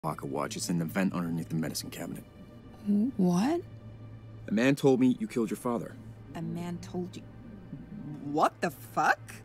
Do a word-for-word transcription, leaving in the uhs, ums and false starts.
Pocket watch. It's in the vent underneath the medicine cabinet. What? A man told me you killed your father. A man told you... What the fuck?